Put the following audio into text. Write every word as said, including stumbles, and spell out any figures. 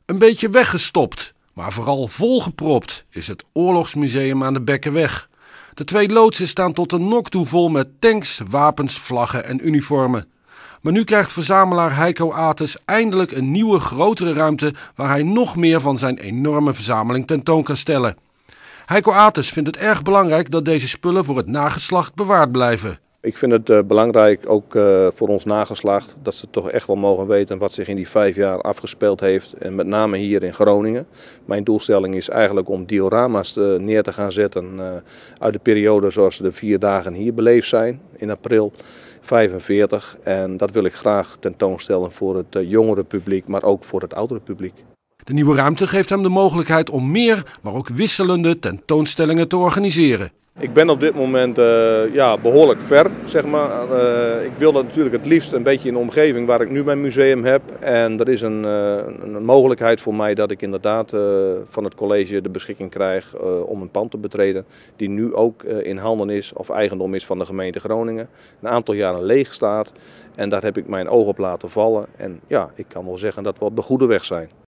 Een beetje weggestopt, maar vooral volgepropt is het Oorlogsmuseum aan de Bekkenweg. De twee loodsen staan tot de nok toe vol met tanks, wapens, vlaggen en uniformen. Maar nu krijgt verzamelaar Heiko Ates eindelijk een nieuwe, grotere ruimte waar hij nog meer van zijn enorme verzameling tentoon kan stellen. Heiko Ates vindt het erg belangrijk dat deze spullen voor het nageslacht bewaard blijven. Ik vind het uh, belangrijk, ook uh, voor ons nageslacht, dat ze toch echt wel mogen weten wat zich in die vijf jaar afgespeeld heeft. En met name hier in Groningen. Mijn doelstelling is eigenlijk om diorama's uh, neer te gaan zetten uh, uit de periode zoals de vier dagen hier beleefd zijn in april vijfenveertig. En dat wil ik graag tentoonstellen voor het uh, jongere publiek, maar ook voor het oudere publiek. De nieuwe ruimte geeft hem de mogelijkheid om meer, maar ook wisselende tentoonstellingen te organiseren. Ik ben op dit moment uh, ja, behoorlijk ver, zeg maar. Uh, ik wil dat natuurlijk het liefst een beetje in de omgeving waar ik nu mijn museum heb. En er is een, uh, een mogelijkheid voor mij dat ik inderdaad uh, van het college de beschikking krijg uh, om een pand te betreden. Die nu ook uh, in handen is of eigendom is van de gemeente Groningen. Een aantal jaren leeg staat en daar heb ik mijn oog op laten vallen. En ja, ik kan wel zeggen dat we op de goede weg zijn.